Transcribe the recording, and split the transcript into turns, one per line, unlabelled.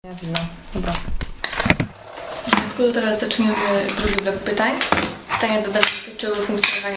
Ja wino. Dobra.
To teraz zaczniemy drugi blok pytań. Pytania dodatkowe dotyczyły funkcjonowania